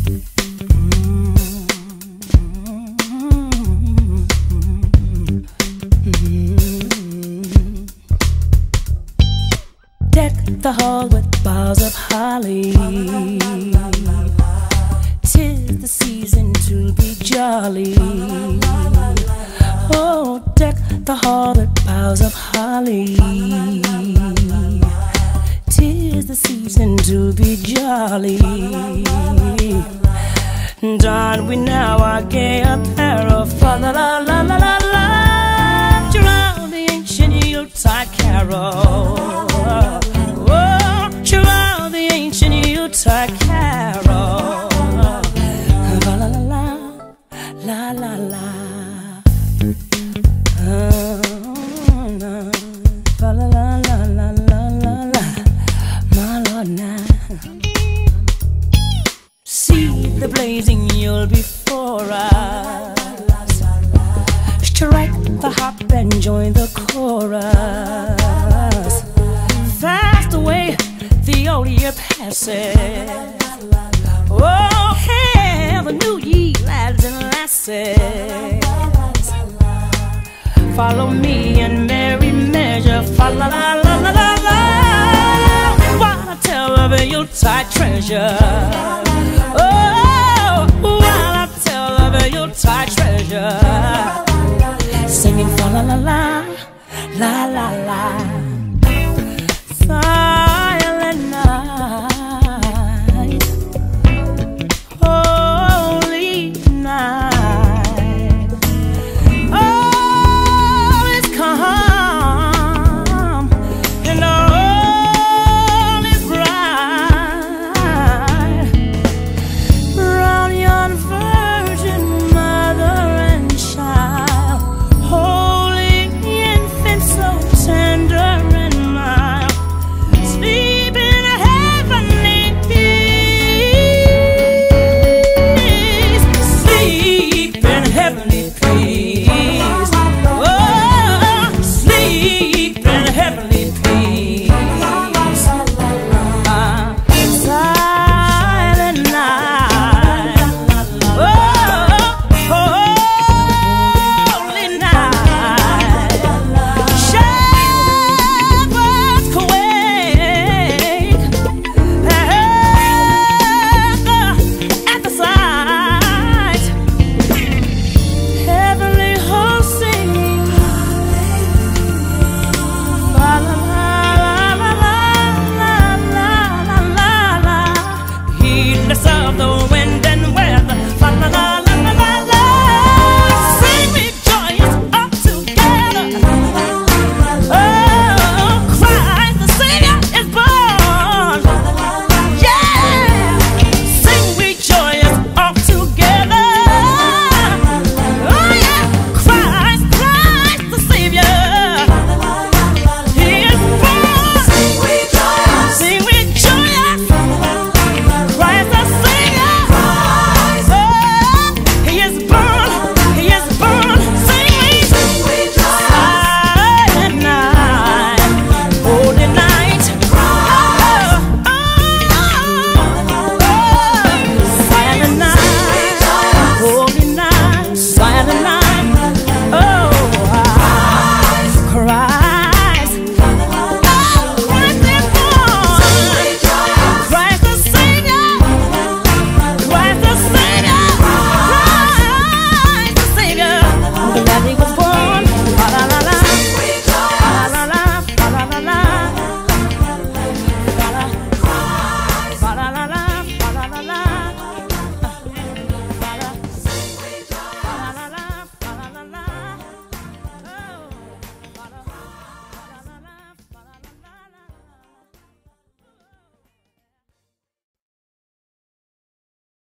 Deck the hall with boughs of holly. 'Tis the season to be jolly. Oh, deck the hall with boughs of holly. 'Tis the season to be jolly. Don we now our gay apparel. Fa la la la la la la. Around the ancient Yuletide carol. Oh, around the ancient Yuletide carol. La la la la la la la. La la la la la la la la. My Lord now. See the blazing Yule before us. Strike the harp and join the chorus. Fast away the old year passes. Oh, hail the new ye lads and lasses. Follow me in merry measure. Fa la la la la la la. While I tell of a Yuletide treasure. Oh, while I tell of a Yuletide treasure. Singing fa la la la la la la.